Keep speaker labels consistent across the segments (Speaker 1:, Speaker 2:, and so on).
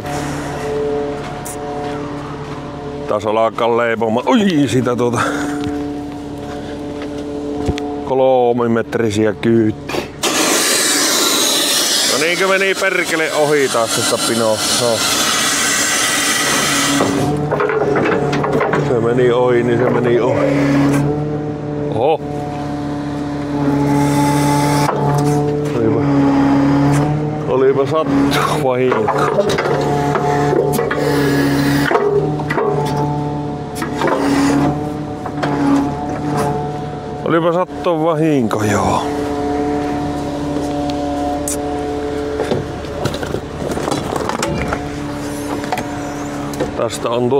Speaker 1: Taas alkaa leipomaan. Oi, sitä 3 metrisiä kyytiä. No niinkö meni perkele ohi taas tästä pinossa? No. Se meni ohi, niin se meni ohi. Oho. Olipa sattu vahinko. Olipa sattu vahinko, joo. Tästä on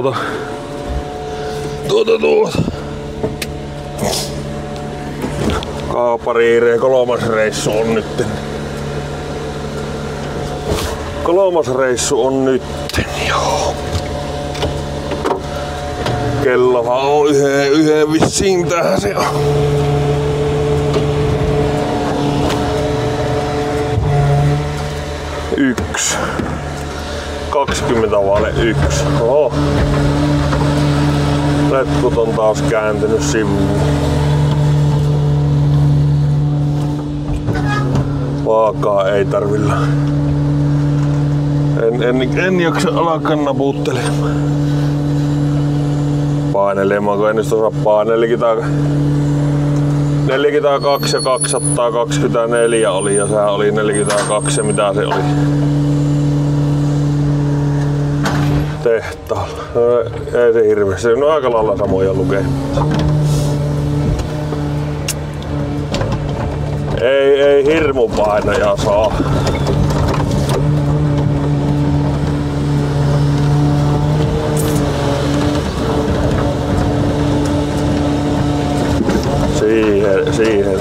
Speaker 1: kaapariireen 3. reissu on nytten. 3. reissu on nytten, joo. Kellohan on yhden vissiin tähän se on. Yksi. 1. Oho. Letkut on taas kääntynyt sivuun. Vaakaa ei tarvilla. En jaksa alkaa naputtelemaan. Painelemaan, kun en nyt osaa painella. 42 ja 224 oli ja sehän oli 42 ja mitä se oli tehtaalla. No, ei se hirveästi, se on aika lailla samoja lukee. Ei hirmu painajaa saa. Siihen.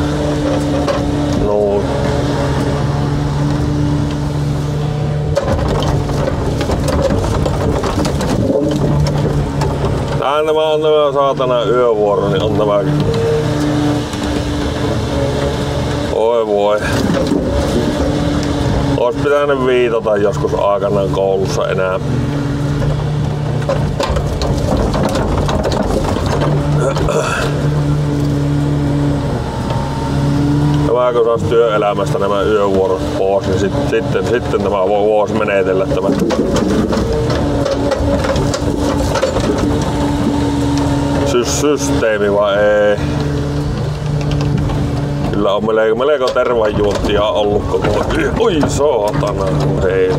Speaker 1: No. Nämä on nämä saatana yövuoro, niin on nämäkin. Oi voi. Ois pitänyt viitata joskus aikanaan koulussa enää. Nämä kun saisi työelämästä nämä yövuorot pois, niin sitten tämä voisi menetellä tämä. Systeemi vai ei? Kyllä on melko tervanjuontia ollut koko... Oi saatana, heillä.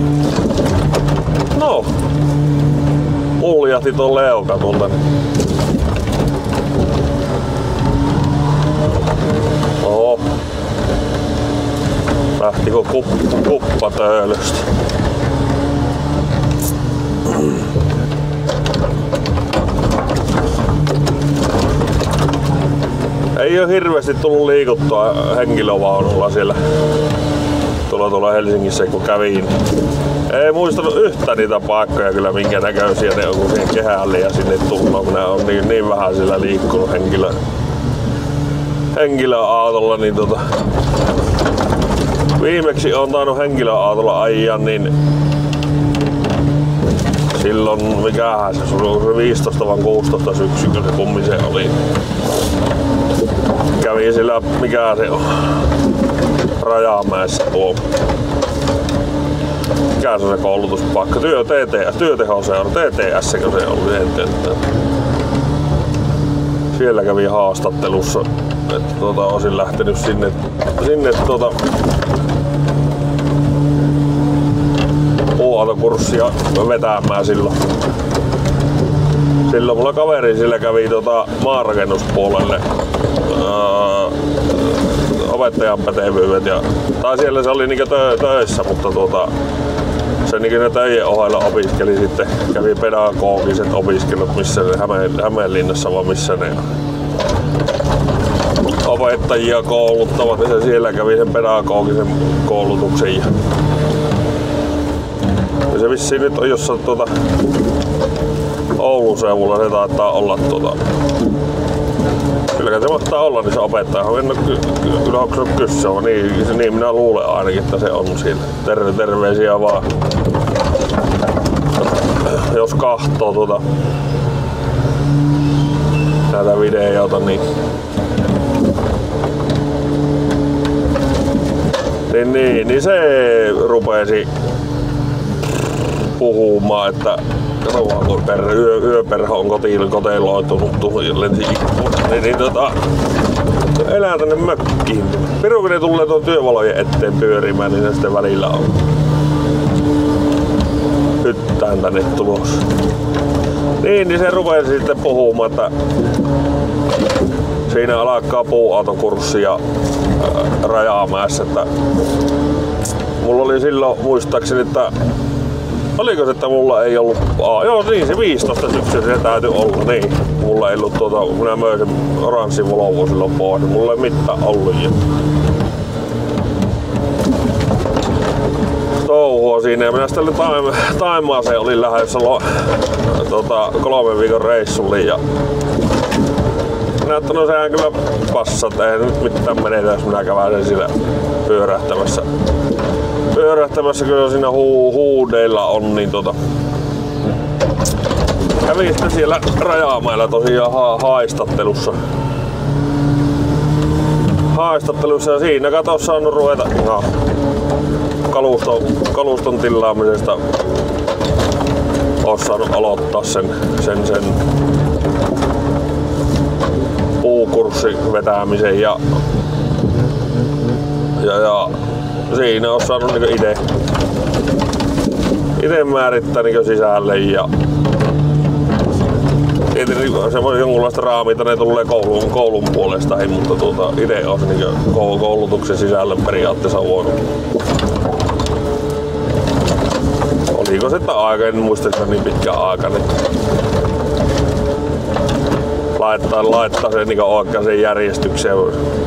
Speaker 1: No. Muljahti ton leuka tuolta. Oho. Lähtikö kuppa töölöstä? Ei oo hirveästi tullut liikuttua henkilövaunulla siellä tuolla Helsingissä kun kävin. Ei muistanut yhtään niitä paikkoja kyllä minkä näköisiä ne on kun siihen kehälle ja sinne tullaan, kun ne on niin vähän siellä liikkunut henkilöautolla, niin viimeksi on tainnut henkilöautolla ajaa, niin silloin mikähän se oli 15 vai 16 syksykö se kummi se oli. Kävin sillä mikä se on Rajamäessä tuo. Mikä se on se koulutuspaikka? Työtehoseura, TTS se oli. Siellä kävin haastattelussa, että olisin lähtenyt sinne puuautokurssia vetämään silloin. Silloin mulla kaveri sillä kävi maanrakennuspuolelle opettajan pätevyydet tai siellä se oli töissä, mutta se ne töiden ohella opiskeli sitten, kävi pedagogiset opiskelut missä ne Hämeenlinnassa vai missä ne opettajia kouluttavat, niin se siellä kävi sen pedagogisen koulutuksen ja se vissiin nyt on jossain Oulun seudulla se taitaa olla kyllä se mahtaa olla niin se opettaja. En ole kyllä onko kysyä, niin minä luulen ainakin, että se on siellä. Terveisiä vaan jos kahtoo näitä videoita, niin se rupesi puhumaan, että yöperho on kotiiloitunut elää tänne mökkiin. Piru kun ne tulee tuon työvalojen eteen pyörimään, niin ne sitten välillä on hyttään tänne tulossa. Niin se rupesi sitten puhumaan, että siinä alkaa puuautokurssia Rajamäessä, että mulla oli silloin muistaakseni, että oliko se, että mulla ei ollut... joo niin, se 15 syksyä se täytyy olla, niin. Mulla ei ollut minä möin sen oranssin Volvo silloin pois, mulla ei mitään ollut. Touhua siinä ja minä sitten Taimaaseen olin lähdössä 3 viikon reissulle ja minä että no sehän kyllä passat, eihän nyt mitään menetä, jos minä käväsen siellä pyörähtämässä kyllä siinä huudeilla on, niin kävin sitten siellä Rajamäellä tosiaan haistattelussa ja siinä kato saanut ruveta kaluston tilaamisesta oon saanut aloittaa sen puukurssin vetämisen ja siinä on saanut niinku ite määrittää niinku sisälle ja tietysti semmoinen jonkunlaista raamita ne tulee koulun puolesta, mutta ite on niinku koulutuksen sisälle periaatteessa voinut. Oliko se aika, en muista sitä niin pitkä aika, niin laittaa sen niin oikeaan järjestykseen.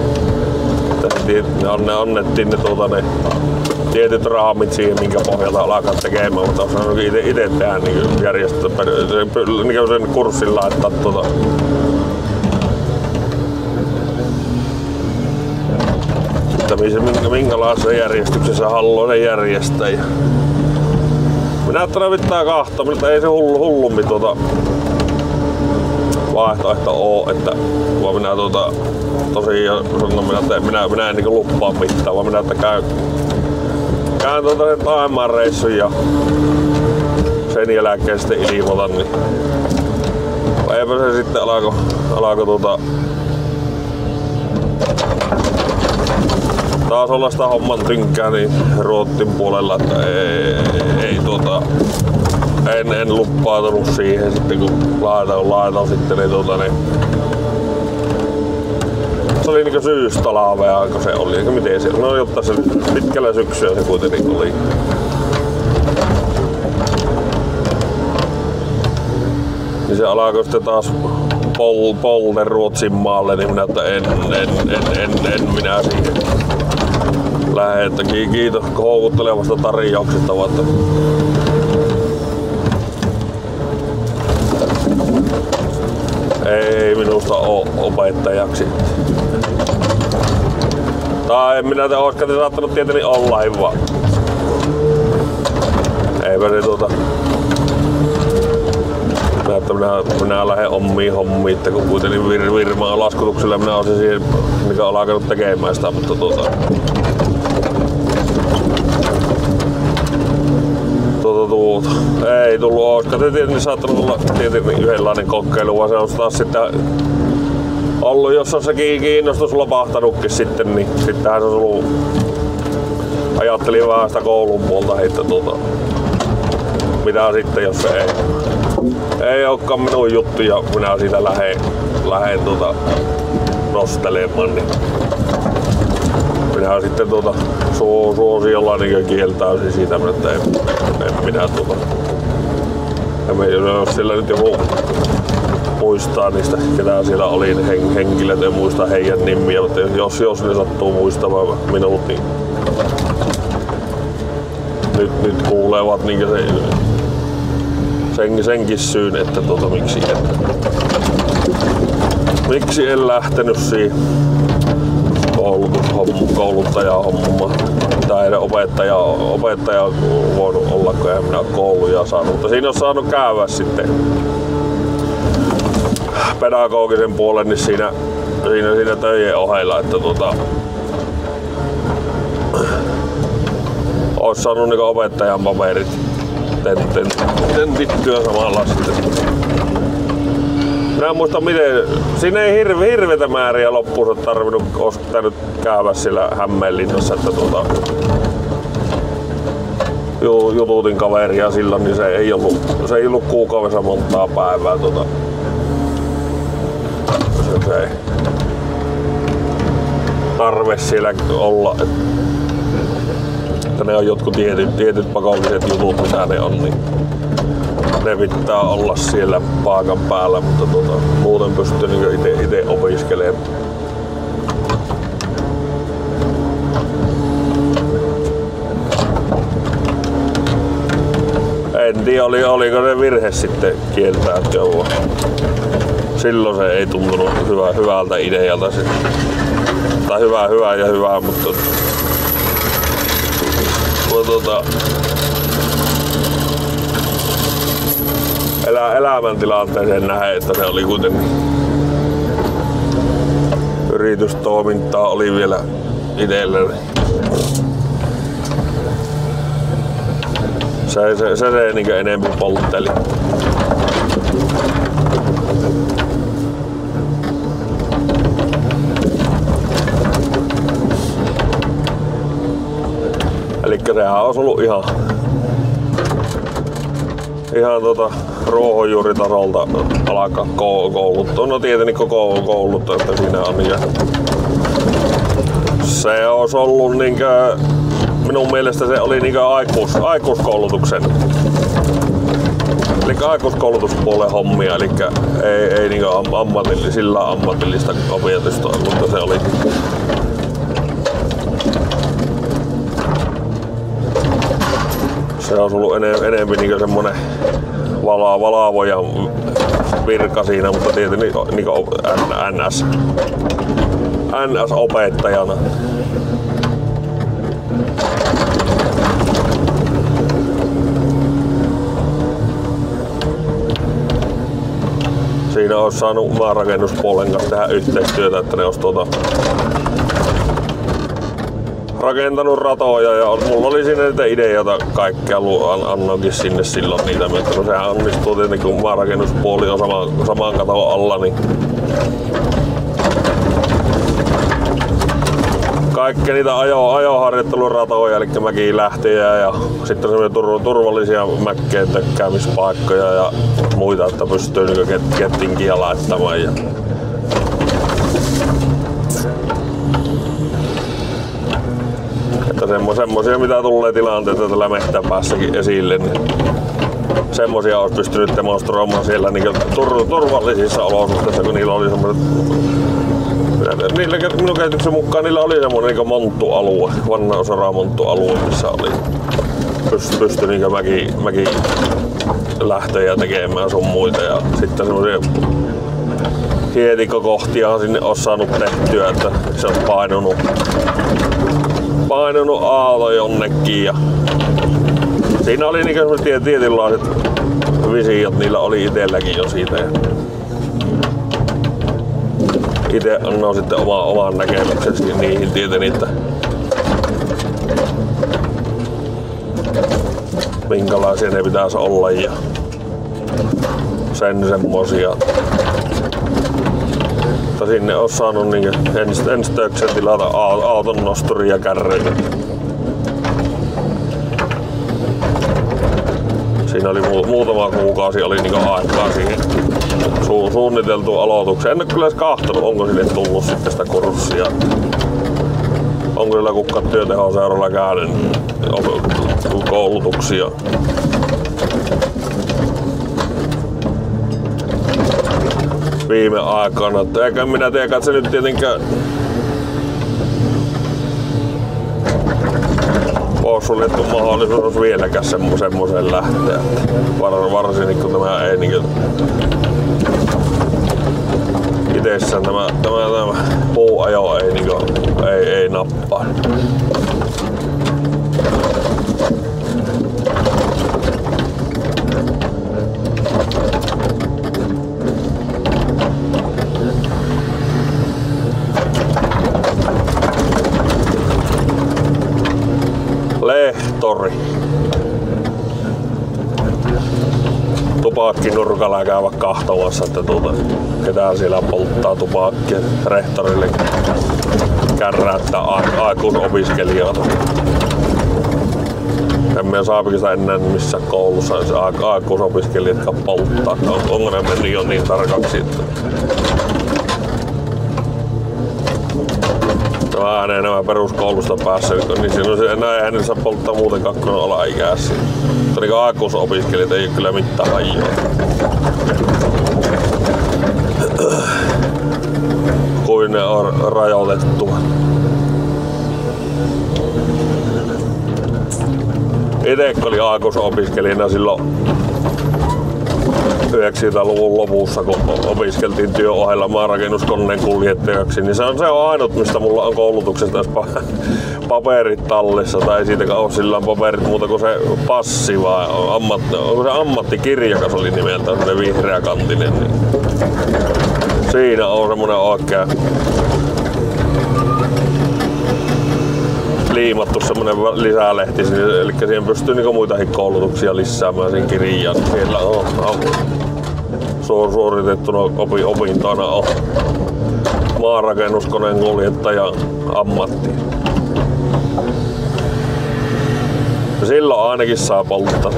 Speaker 1: Ne annettiin ne tietyt raamit siihen, minkä pohjalta alkaa tekemään, mutta osaan itse tehdä niin järjestää, niin sen kurssin laittaa minkälaisessa järjestyksessä haluaa ne järjestää. Minä ajattelin pitää kahta, mutta ei se hullummin vaihtoehto oo, että vaan minä tosiaan minä en niinku luppaa mitään, vaan minä että käyn sen Taimaan reissun ja sen jälkeen sitten ilmoitan, niin eipä se sitten alko taas olla sitä homman tynkää niin Ruotsin puolella, että en luppautunut siihen sitten kun laitan sitten niin se oli niinku syystalvea, kun se oli, eikä miten se, no jotta se pitkällä syksyä se kuitenkin oli. Niin se alkoi sitten taas polten Ruotsin maalle, niin minä että en minä siihen lähde, että kiitos houkuttelevasta tarjouksesta, vaikka ei minusta oo opettajaksi. Tai en minä oiskati saattanut tietenkin olla vaan. Eipä se minä lähden omiin hommiin, että kun kuitenkin Virmaan laskutuksella minä olisin siihen, mikä on alkanut tekemään sitä, mutta ei tullut oiskati, tietenkin saattanut olla tietenkin yhdenlainen kokeilu, vaan se on taas sitten ollut, jos on se kiinnostus lopahtanutkin sitten, niin sittenhän se on ollut, ajattelin vähän sitä koulun puolta, että mitä sitten jos se ei olekaan minun juttu ja minä siitä lähden nostelemaan, niin minä sitten suosiolla niin kieltäisin siitä, että en minä jos siellä nyt joku muistaa niistä, ketä siellä oli henkilöt, en muista heidän nimiä, mutta jos ne sattuu muistamaan minut, niin nyt kuulevat niin senkin syyn, että miksi en lähtenyt siihen kouluttajahommaan. Tai opettaja voinut olla, kun en minä juttuja saanut, mutta siinä on saanut käydä sitten pedagogisen puolen niin siinä töjen ohella, että ois saanut niinku opettajan paperit tentittyä samalla sitten. Minä en muista miten, siinä ei hirveitä määriä loppuun tarvinnut, ois pitänyt käydä siellä Hämeenlinnassa, että jututin kaveria silloin, niin se ei ollut kuukaudessa montaa päivää se ei tarve siellä olla, että ne on jotkut tietyt pakolliset jutut mitä ne on, niin ne pitää olla siellä paikan päällä, mutta muuten pystyy niin ite opiskelemaan. En tiedä oliko se virhe sitten kieltäytyä. Silloin se ei tuntunut hyvältä idealta. Tai hyvää, mutta elämäntilanteeseen nähden, että se oli kuitenkin yritystoimintaa oli vielä itselleni. Se niin enemmän poltteli. Elikkä sehän olisi ollut ihan ruohonjuuritasolta alkaa kouluttaa. No tietenkin koko kouluttaa, että siinä on se olisi ollut niinkö, minun mielestä se oli niinkö aikuiskoulutuksen. Eli aikuiskoulutuspuolen hommia, eli ei niinkö ammatillista opetusta, mutta se oli se on ollut enemmän niin semmonen valavojan virka siinä, mutta tietenkin niin NS-opettajana. Siinä olisi saanut maanrakennuspuolen kanssa tehdä yhteistyötä, että ne olisi rakentanut ratoja ja mulla oli siinä niitä ideoita kaikkea, annoinkin sinne silloin niitä, mutta no sehän onnistuu tietenkin kun maanrakennuspuoli on saman katon alla, niin kaikki niitä ajoharjoitteluratoja, eli mäkilähtejä ja sitten semmoisia turvallisia mäkkeen tökkäämispaikkoja ja muita, että pystyy niinku kettinkiä laittamaan. Että semmosia mitä tulee tilanteita tällä mettäpäässäkin esille, niin semmosia olisi pystynyt demonstroimaan siellä niin turvallisissa olosuhteissa, kun niillä oli semmoiset. Minun käsityksen mukaan niillä oli semmoinen niin monttualue, vanha soramonttualue, missä oli pysty niin mäki lähtöjä tekemään sun muita ja sitten semmoisia hietikkokohtia sinne olisi saanut tehtyä, että se on painunut aalto jonnekin ja siinä oli niin semmoiset tietynlaiset visiot, niillä oli itselläkin jo siitä. Itse annoin sitten oman näkemyksensä niihin tietenkin, että minkälaisia ne pitäisi olla ja semmosia. Mutta sinne olisi saanut niin enstöksen tilata auton nosturi ja kärryyn. Siinä oli muutama kuukausi oli niin aikaa siihen suunniteltuun aloitukseen. En ole kyllä edes kahtonut, onko sille tullut sitten sitä kurssia. Onko sillä kukaan työtehoseuralla käynyt koulutuksia. Viime aikana. Eikä minä tiedä, että se nyt tietenkään ole suljettu mahdollisuus vieläkään semmoiseen lähteä. Varsinkin kun tämä ei niin itsessään tämä puuajo ei nappaa. tupakkinurkalla ja käydä kahtomassa, että ketään siellä polttaa tupakkia. Rehtorille kärräyttää aikuisopiskelijoita. En minä saapikin sitä enää missään koulussa aikuisopiskelijat, jotka polttaa. Onko ne mennyt jo niin tarkaksi, että nämä peruskoulusta päässä, niin siinä eihän ne saa polttaa muutenkaan kun on alaikäisiä. Mutta niin aikuisopiskelijat ei ole kyllä mitään hajoa. Kuin ne on rajoitettu. Itse oli aikuisopiskelijana silloin 90-luvun lopussa, kun opiskeltiin työn ohella maanrakennuskoneen kuljettajaksi, niin se on ainut, mistä mulla on koulutuksesta paperit tallissa, tai ei siitäkään ole sillä paperit muuta kuin se passi, vai onko se ammattikirjakas oli nimeltään, semmoinen vihreäkantinen, niin siinä on semmoinen oikea liimattu semmoinen lisälehti, eli siihen pystyy niinku muitakin koulutuksia lisäämään siinä kirjaan. Siellä on suoritettuna opintona on maanrakennuskoneen kuljettaja ammatti. Silloin ainakin saa polttaa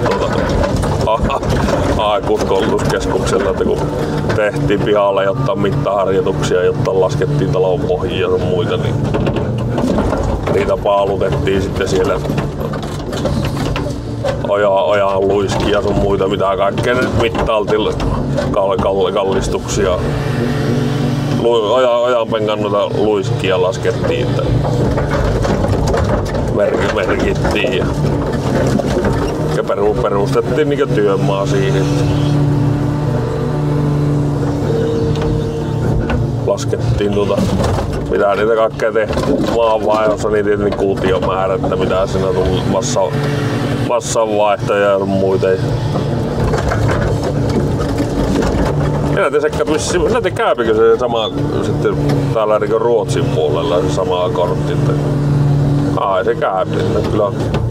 Speaker 1: aikuiskoulutuskeskuksella, että kun tehtiin pihalle jotta mittaharjoituksia, jotta laskettiin talon pohjia ja muita, niin niitä paalutettiin sitten siellä ojaan luiskia sun muita, mitä kaikkea ne mittailtiin, kallistuksia. Ojanpenkan noita luiskia laskettiin, että merkittiin ja perustettiin niinku työmaa siihen. Laskettiin mitä niitä kaikkea tehtiin. Maanvaihdossa niin tietenkin kuutiomäärä, että mitä siinä tuli massanvaihtoja ja muita. Näitä käypikö se sama sitten täällä niin Ruotsin puolella se sama kortti. Ai se käypi, kyllä.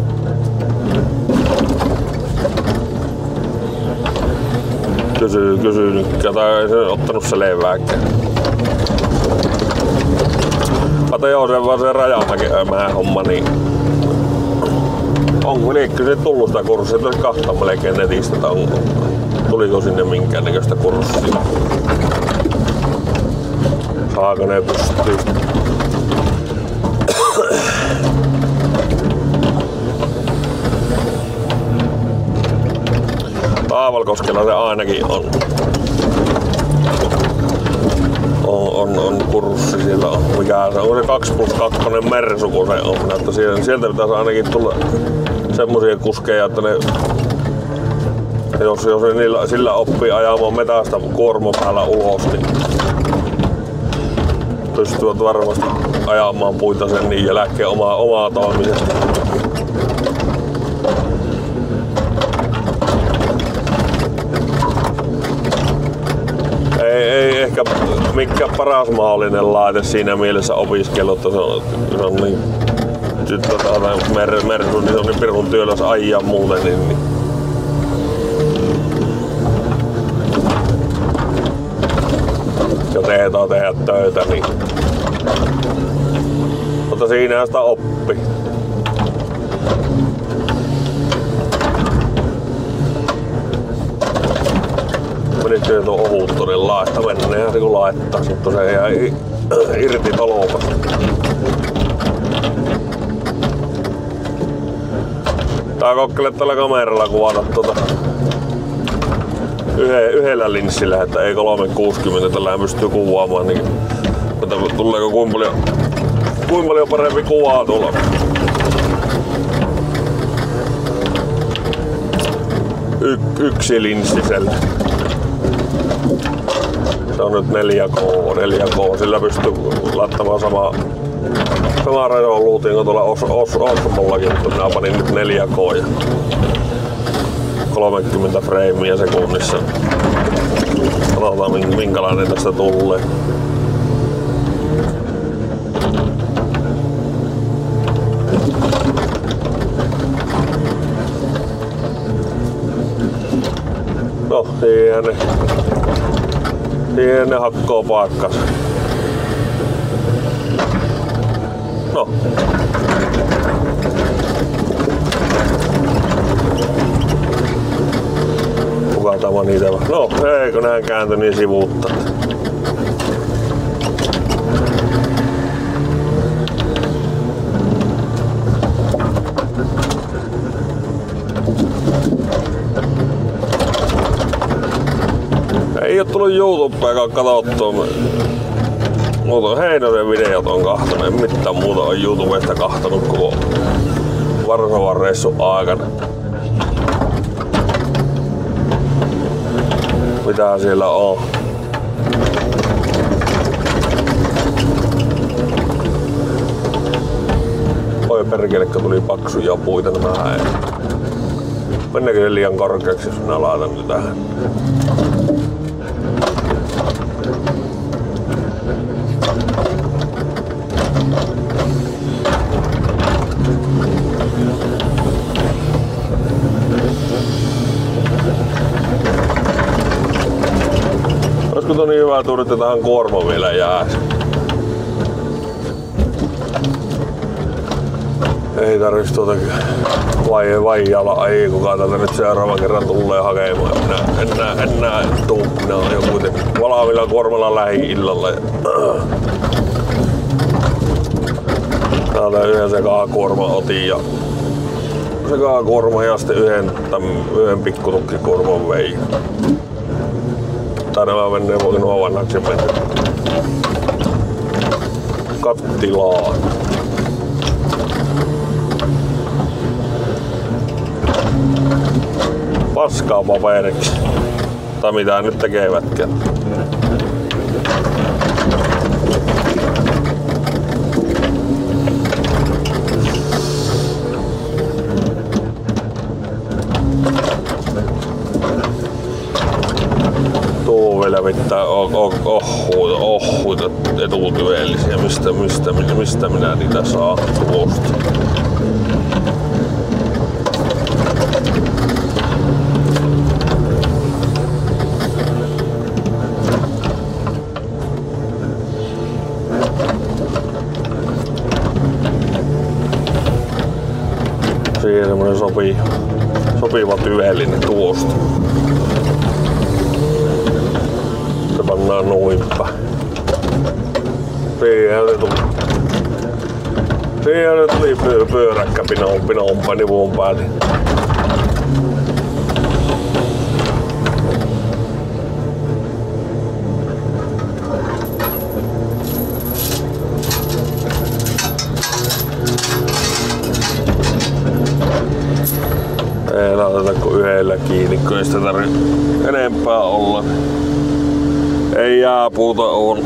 Speaker 1: Kysynyt, tai ei se ottanut selvääkään. Mutta joo, se vaan se Rajamäen homma, niin onko liekö se tullut sitä kurssia? Tulisi kahta melkein netistä, että tuliko sinne minkäännäköistä kurssia? Saako ne pystyy? Taavalkoskella se ainakin on. On kurssi, siellä on mikä se on se 2+2 Mersu, kun se on, että sieltä pitäisi ainakin tulla semmosia kuskeja, että ne jos ne sillä oppii ajamaan metästä kuorma päällä ulos, niin pystyvät varmasti ajamaan puita sen niin jälkeen omaa toimisesta. Ei ehkä mikään paras mahdollinen laite siinä mielessä opiskelu, että se on niin Mersu, niin se on niin pirun työläs ajaa muuten, niin jo tehdä töitä, niin mutta siinähän sitä oppi. Menikö tuo ohuttonen laittaa, mennään kun laittaa, mutta se jäi irti tolopasta. Tää kokeile tällä kameralla kuvata yhdellä linssillä, että ei 360 tällä pystyy kuvaamaan, niin tuleeko kuinka paljon parempi kuvaa tuolla. Yksi linssisellä. Se on nyt 4K. Sillä pystyy laittamaan samaa resoluution kuin tuolla Osmollakin, mutta minä panin nyt 4K ja 30 freimiä sekunnissa. Katsotaan minkälainen tästä tulee. No, siihen ne hakkoo paikkansa. No. Kuka tämä niitä vaan? No, eikö nää kääntö niin sivuuttaa? Ei oo tullut YouTubeakaan katsottua. Muuta Heinosen videot on kahtonut, en mitään muuta on YouTubesta kahtonut koko Varsovan reissun aikana. Mitä siellä on? Oi perkele, kun tuli paksuja puita nämä. Mennäkö se liian korkeaksi, jos minä laitan nyt tähän? Olisiko tuo niin hyvä tuuri, että tähän kuorma vielä jääs? Ei tarvitsisi tuota vaijalla. Ei kukaan täältä nyt seuraavan kerran tulee hakemaan. En näe tuu. Minä olen jo kuitenkin valmiilla kuormalla lähi-illalla. Täältä yhden sekakuorma otin ja sekakuorma ja sitten yhden pikkutukkikuorman vei. Tai nämä menee nuo vanhaksi mennä kattilaan. Paskaa paperiksi. Tai mitä nyt tekevätkään. Tuo vielä mitään ohhuita etutyöllisiä. Mistä minä niitä saan tuosta? Siihen semmonen sopiva tyvellinen tuosta. Se pannaan noinpä. Siihen se tuli pyöräkkä pinoon nivuun päälle. Ei laiteta kuin yhdellä kiinni, kun ei sitä tarvitse enempää olla. Ei jääpuuta ole.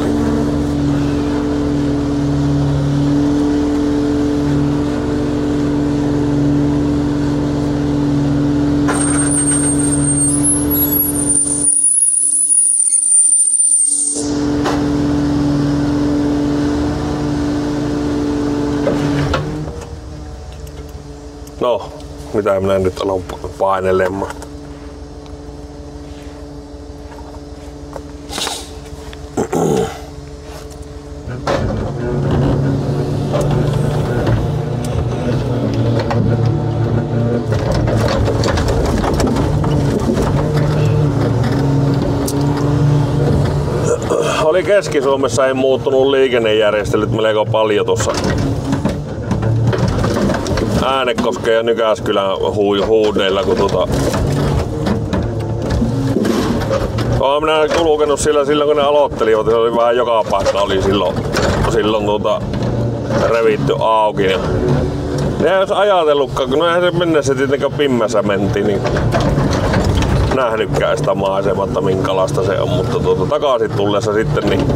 Speaker 1: No, mitä minä nyt alan painelemaan. Oli Keski-Suomessa ei muuttunut liikennejärjestelyt melko paljon tuossa Äänekosken ja Nykäskylän huudeilla, kun olen minä kulkenut silloin kun ne aloittelivat, se oli vähän joka paikka oli silloin revitty auki. Ne ei olisi ajatellutkaan, kun eihän se mennessä tietenkään pimmässä mentiin, niin nähnytkään sitä maisematta minkälaista se on, mutta takaisin tullessa sitten niin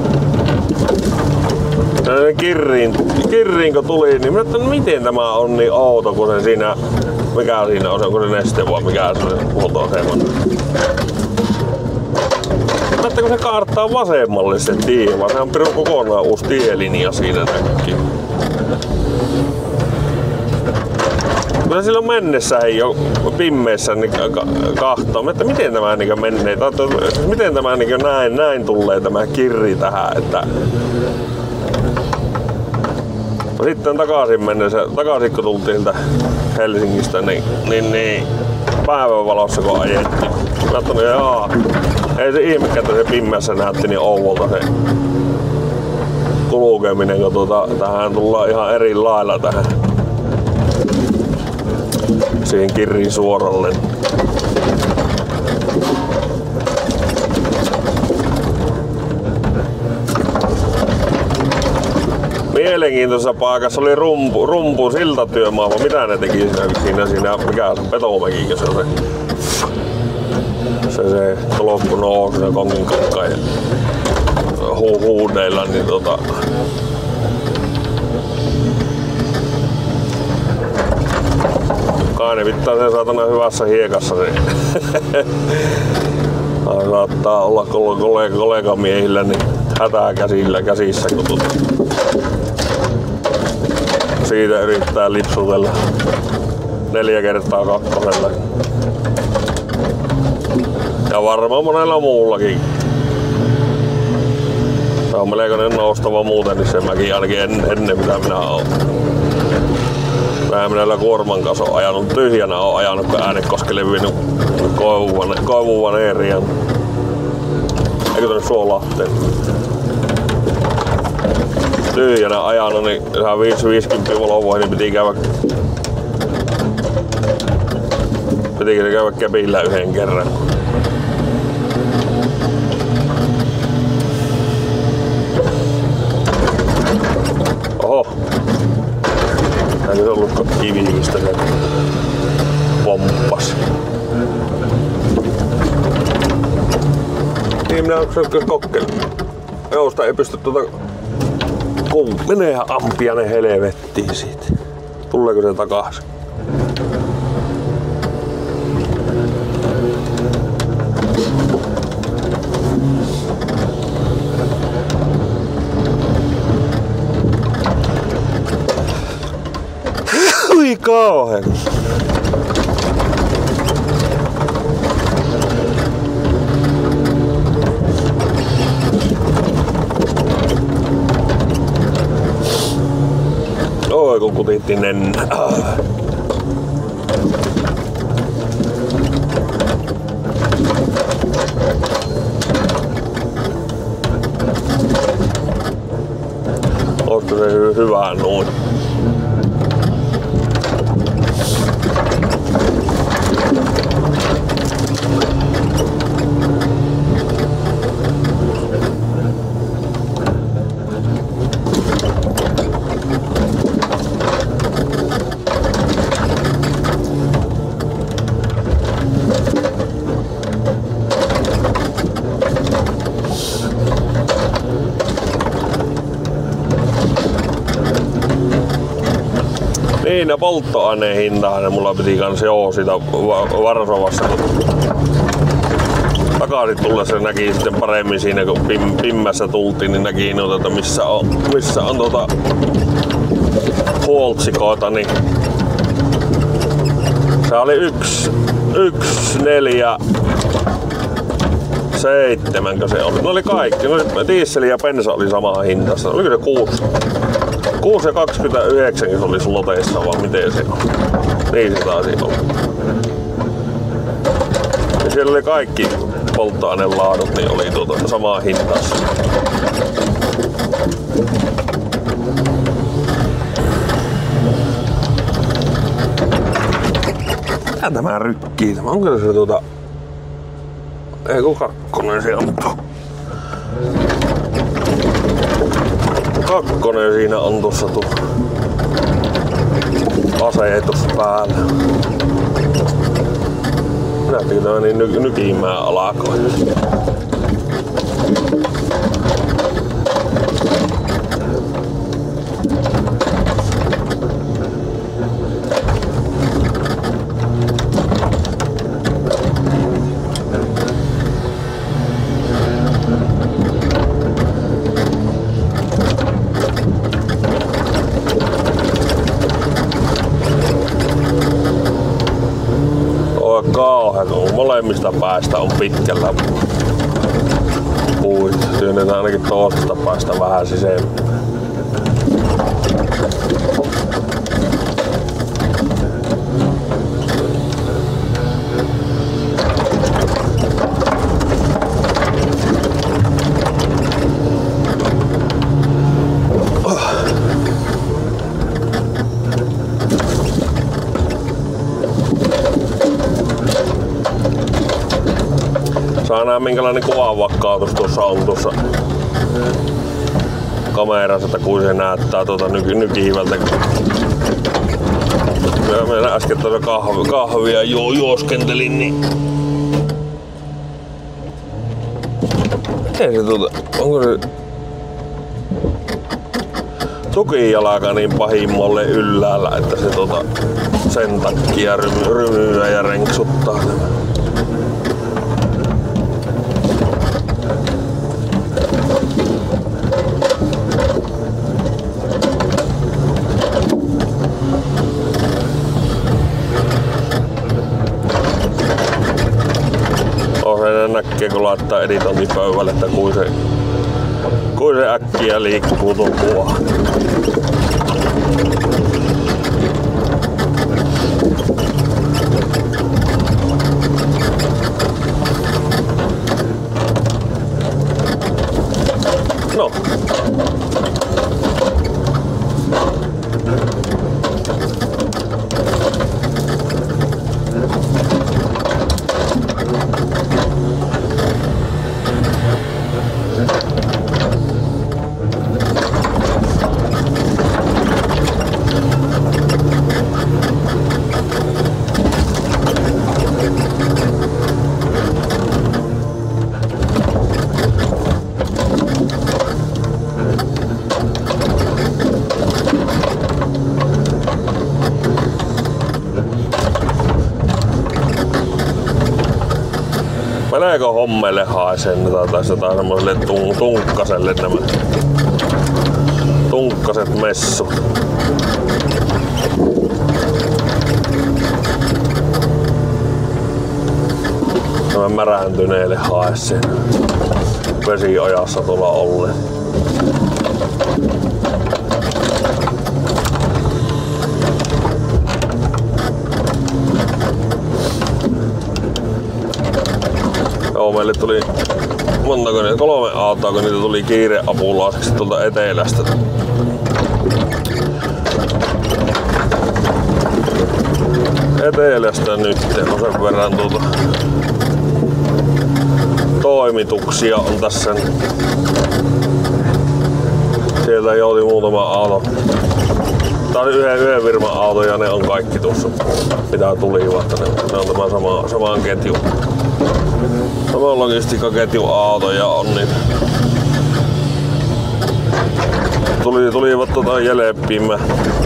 Speaker 1: kirriin kun tuli, niin minä että miten tämä on niin outo, kun se siinä, mikä siinä on, onko se Neste vai mikä se huoltoasema. Mutta kun se kaartaa vasemmalle se tie, vaan se on pirun kokonaan uusi tielinja siinä näkyy. Kyllä silloin mennessä ei ole pimmeessä niin kahtoo, että miten tämä niin menee, miten tämä niin näin tulee tämä kirri tähän, että sitten takaisin kun tultiin Helsingistä, niin päivänvalossa kun ajettiin. Katsoin, jaa, ei se ihme, että se pimmeessä näytti niin ouvolta se kulkeminen, kun tähän tullaan ihan eri lailla tähän siihen kirriin suoralle. Mielenkiintoisessa paikassa oli rumpu siltatyömaa, mitä ne teki siinä mikä se Petomäki, se tolokku nousi siinä Konginkankaan ja huudeilla, niin kai ne pitää sen saatana hyvässä hiekassa niin saattaa olla kollegamiehillä niin hätää käsissä kun siitä yrittää lipsutella 4x2. Ja varmaan monella muullakin. Se on melkoinen noustava muuten, niin se mäkin ainakin ennen mitä minä oon. Minä kuorman kanssa oon ajanut tyhjänä, oon ajanut kun Äänekoskelle vienyt koivuvaneerian. Eikö tonne Suolahteen? Tyhjänä ajanut, niin ihan 550 Volvoihin niin pitikö käydä kepillä yhden kerran. Oho. Täällä on ollut kivistä se pomppas. Niin minä kokkeilin. Jousta ei pysty meneehän ampiainen helvettiin siitä. Tuleeko se takaisin? Ui kauhean! Oi kun kutittiin nenä. Olisiko se hyvää noin? Niin ja polttoaineen hintaa mulla piti kans siitä Varsovassa. Takaisin tullessa näki sitten paremmin siinä kun pimmässä tultiin, niin näki että missä on huoltsikoita, niin se oli 1,47 se oli. Ne oli kaikki. Diesel ja bensa oli sama hintassa. Oliko se 6,29 se oli sloteissa vaan miten se on? Niin se taisi olla. Ja siellä oli kaikki polttoainelaadut, niin oli samaa hintassa. Mitä tämä rykkii? Onko se ei kun kakkonen se on. Kakkonen siinä on tossa asetus päällä. Näyttikö tämä niin nykimään alakoin? molemmista päästä on pitkällä puut. Työnnetään ainakin toisesta päästä vähän sisään. Saa nähdä minkälainen kuvanvakautus tuossa on tuossa kamerassa, että kuin se näyttää nykiivältä. Mä äsken tuossa kahvia juoskentelin, niin ei se onko se tukijalka niin pahimmalle ylhäällä, että se sen takia rymyää ja renksuttaa. Näkee kun laittaa editointipöydälle, että kuin se äkkiä liikkuu tuon kuva. No. Meneekö hommelle haiseen tai semmoselle tunkkaselle nämä tunkkaset messut? Nämä märääntyneelle haiseen vesiojassa tuolla olleen. Meille tuli montako niitä, 3 autoa, kun niitä tuli kiireapulaiseksi tuolta etelästä. Etelästä nyt on sen verran toimituksia on tässä. Sieltä jouti muutama auto. Tää oli yhden firman auto ja ne on kaikki tuossa mitä tulivat. Ne on tämä samaan ketju. Sama logistiikkaketjun autoja on niin. Tulivat Jeleppiin.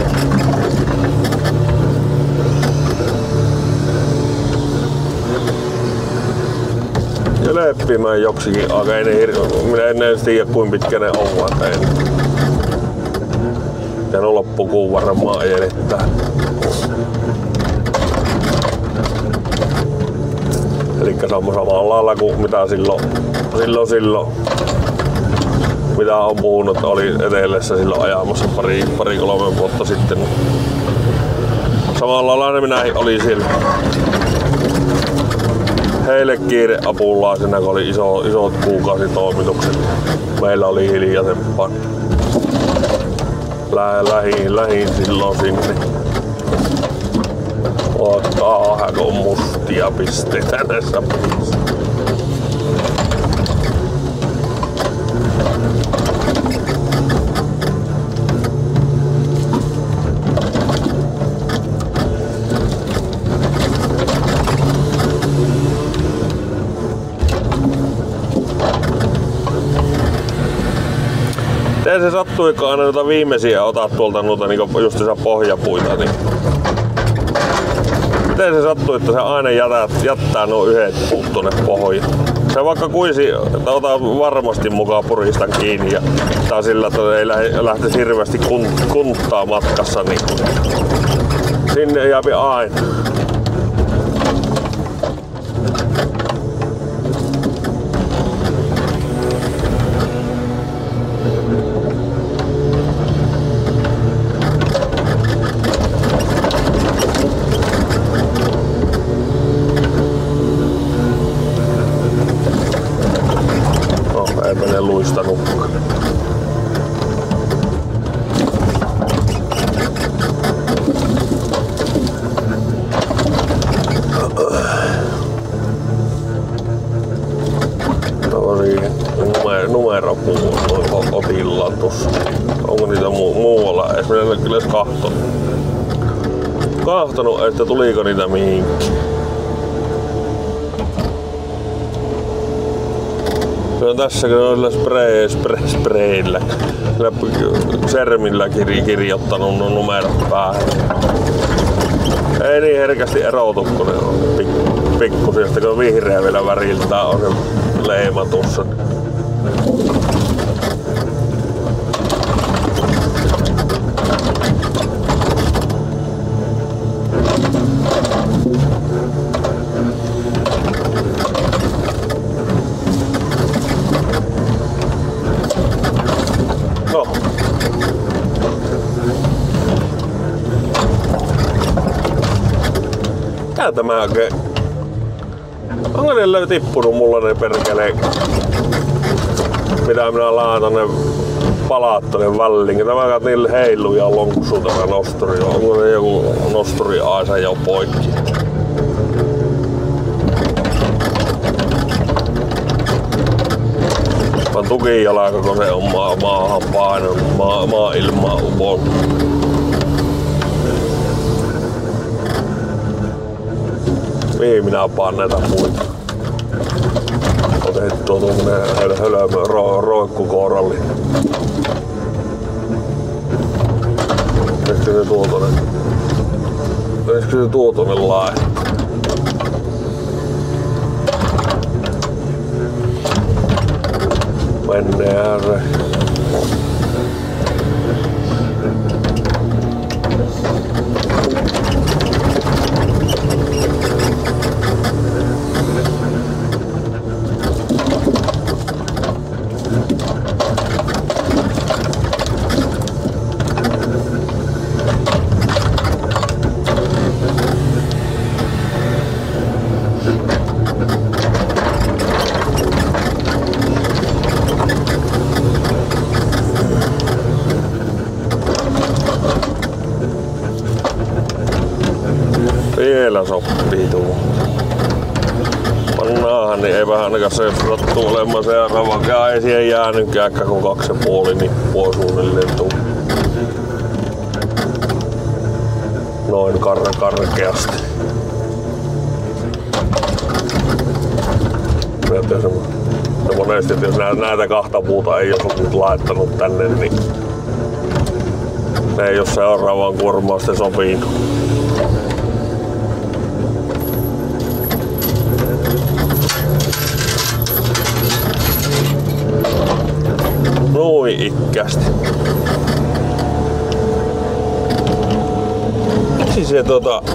Speaker 1: Jeleppiin joksikin aika minä en edes tiedä kuinka pitkä ne on vaan tein. Ja no loppukuun varmaan ajelettää. Elikkä samalla lailla kuin mitä silloin mitä on puhunut, että oli etelässä silloin ajamassa pari 3 vuotta sitten. Samalla lailla minä olin siellä heille kiireapulaisena, kun oli isot kuukausitoimitukset. Meillä oli hiljaisempaa. Lähin silloin sinne. Kun mustia pisteitä näissä puissa. Miten se sattuikaan aina noita viimeisiä otat tuolta noita niinku justiinsa pohjapuita, niin miten se sattuu, että se aina jättää nuo yhdet puut tuonne pohjaan? Se vaikka kuisi, että ota varmasti mukaan puristan kiinni ja tää sillä, että ei lähtisi hirveästi kunttaa matkassa, niin sinne jääpi aina. luistanutkaan. Numeropuun otillaan tossa. Onko niitä muualla? Ees minä en ole kyllä edes kahtonut, että tuliko niitä mihinkin. Se on tässä kyllä sprayillä. Sermillä kirjoittanut numerot päähän. Ei niin herkästi erotu, kun ne on pikkusia. Kun vihreä vielä väriltään on se leima tuossa. No. Tää tämä oikein. Onko ne tippunut mulla ne perkeleen? Mitä minä laatan ne palaat tonne väliin. Tämä kat niille heiluu ja lonksuu tämä nosturi. Onko ne joku nosturi aisa jo poikki? Vaan tukijalaka, kun se on maahan painanut, maa-ilmaa upon. Mihin minä paan näitä puita? Otettu tuommoinen hölmö roikkukooralli. Ehkä se tuotonen laittaa? Mennään. Vielä sopii tuo. Pannaahan, niin ei vähän ainakaan se sattuu olemaan seuraavaan. Ei siihen jäänytkään kun 2,5 nippua suunnilleen tuu. Noin karkeasti. No monesti, jos näitä kahta puuta ei olisi nyt laittanut tänne, niin ne ei ole seuraavaan kuormaan sitten sopinut. Noin ikkästi. Miksi se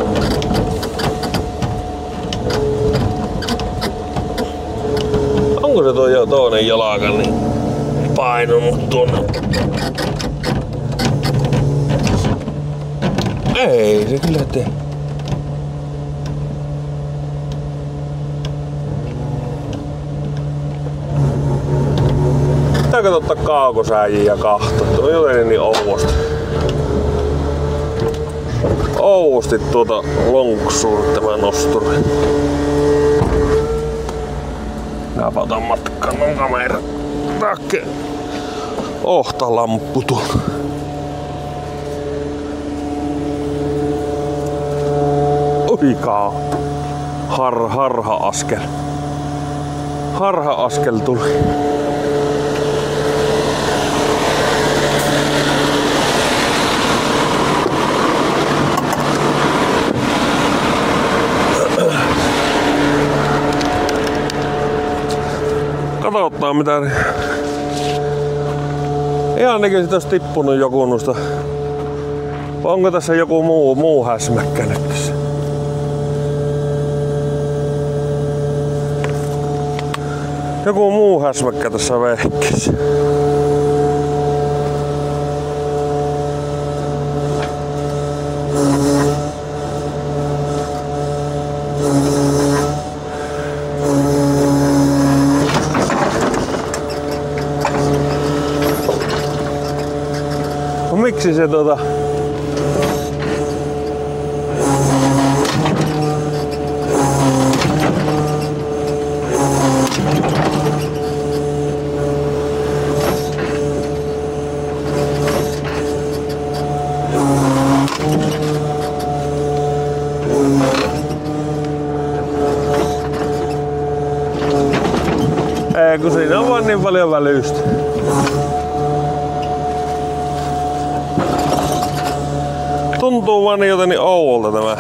Speaker 1: onko se toinen jalaka niin painunut tuonne? Ei se kyllä tee. Pitääkö ottaa kaukosääjiä ja kahtoa? Tuo on jotenkin niin ouvosti lonksuu tämä nosturi. Minäpä otan matkaan kameran takia. Ohtalamppu tuolla. Oikaa. Harha-askel. Harha-askel tuli. Katsotaan mitä. Ihan niin kuin siitä olisi tippunut joku noista. Onko tässä joku muu häsmäkkä nyt tässä? Joku muu häsmäkkä tässä vehkissä. miksi se ei, kun siinä on vaan niin paljon välystä. Tuntuu vaan niin jotenkin oudolta tämä.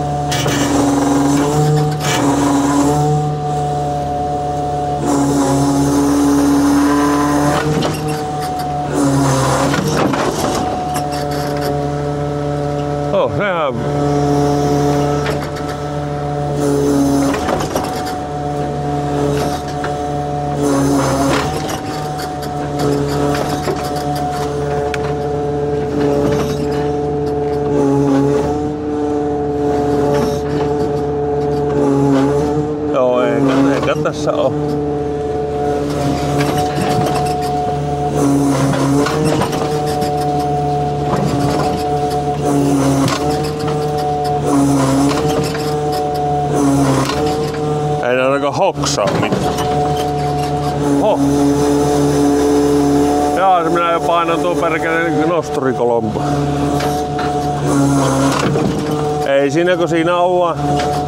Speaker 1: Oh, sehän... Joo, eikä tässä oo. Ei ainakaan hoksaa mitään. Oho. Jaa, se minä jo painan tuo perkeleen nosturikolompa. Ei siinä kun siinä on vaan.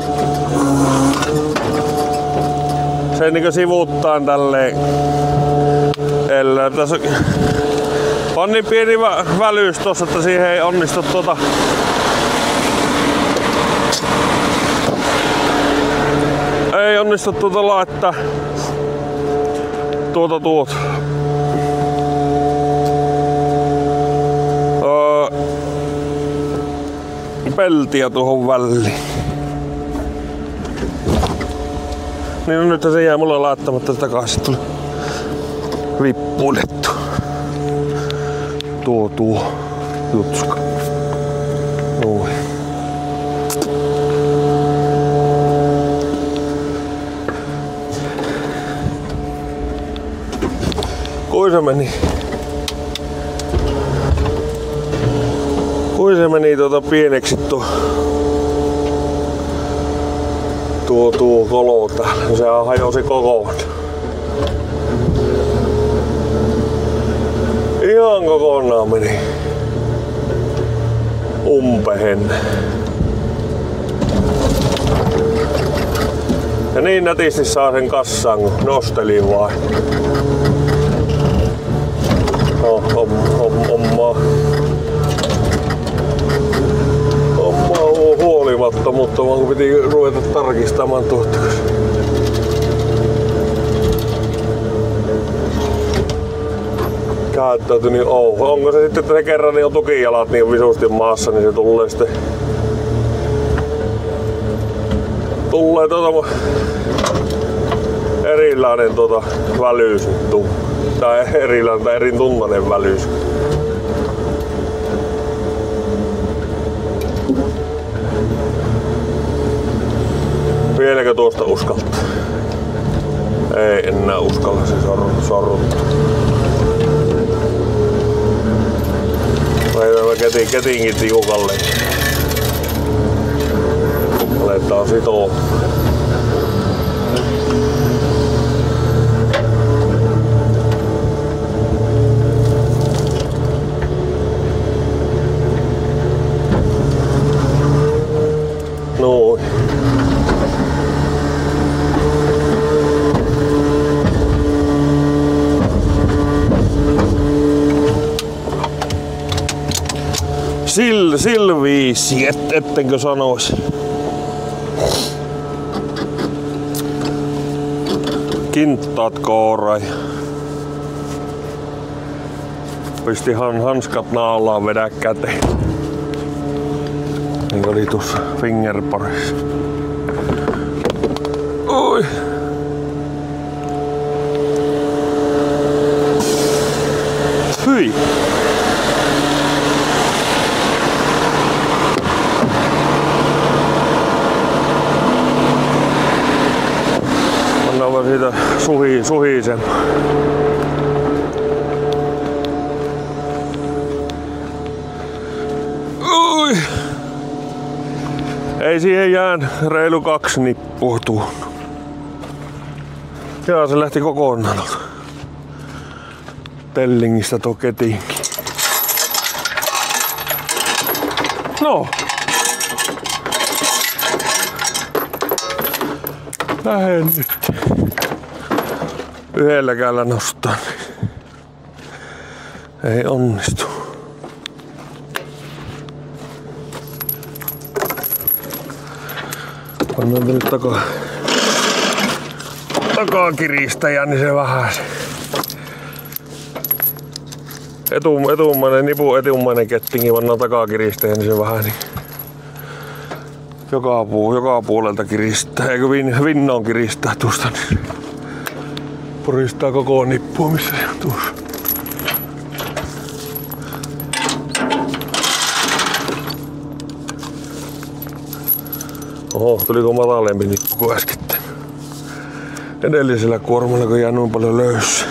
Speaker 1: Se niinkö sivuuttaan tälleen. Ellei tässä on niin pieni välyys tossa, että siihen ei onnistu ei onnistu laittaa peltiä tuohon väliin. Niin no nyt se jää mulle laittamatta takaisin, tuli vippuilettu. Tuo jutska. Noin. Kui se meni pieneksi tuo kolo täällä. Sehän hajosi kokonaan. Ihan kokonaan meni umpehen. Ja niin nätisti saa sen kassaan, kun nosteli vaan. Homma on huolimattomuutta, vaan kun piti ruveta tarkistamaan tuota. Käyttäytyi niin ouho. Onko se sitten, että se kerran niin on tukijalat niin visusti maassa, niin se tulee sitten erilainen välyys. Tai erilainen tai eri tunnainen välyys. Vieläkö tuosta uskaltaa? Ei enää uskalla, se sorruttaa. Laitetaan ketinkin tiukalle. Aletaan sitoo. Noin. Silviisi, ettenkö sanois. Kinttaat koorai. Pisti hanskat naalaan, vedä käteen. Niin oli tuossa fingerparissa. Oi! Hyi! Annaanpa siitä suhisen. Ei siihen jään reilu 2 nippua tuonut. Jaa, se lähti kokonaan tellingistä tuo ketinki. No. Lähden nyt. Yhdellä kädellä nostaa. Ei onnistu. Pannaan nyt takakiristäjä, niin se vähän se. Etummainen nipu, etummainen kettingi pannaan takakiristäjä, niin se vähän niin. Joka puolelta kiristää, eikö vinnoon kiristää tuosta, niin puristaa koko nippua, missä se on tuossa. Oho, tuliko matalempi nippu kuin äskettäin. Edellisellä kuormalla, kun jää noin paljon löysää.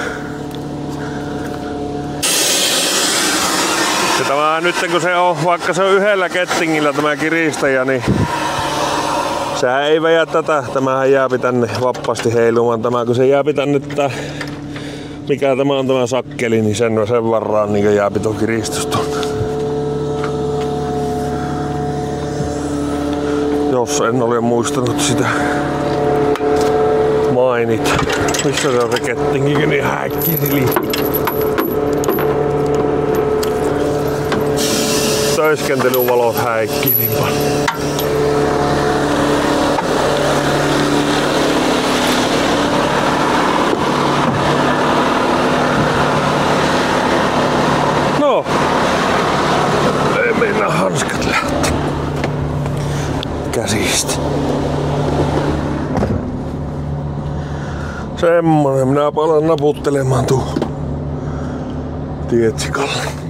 Speaker 1: Ja tämä nyt kun se on, vaikka se on yhdellä kettingillä tämä kiristäjä, niin sehän ei vedä tätä. Tämähän jääpi tänne vapaasti heilumaan. Tämä kun se jääpi tänne tää, mikä tämä on tämä sakkeli, niin sen varraan niin jääpi tuo kiristys tuolta. Jos en ole muistanut sitä mainita. Missä se on se kettingi, niin häkkisili. Töiskentelyvalot häikki niin paljon. No. Ei mennä hanskat lähti käsistä. Semmonen, minä palan naputtelemaan tuon tietsikalle.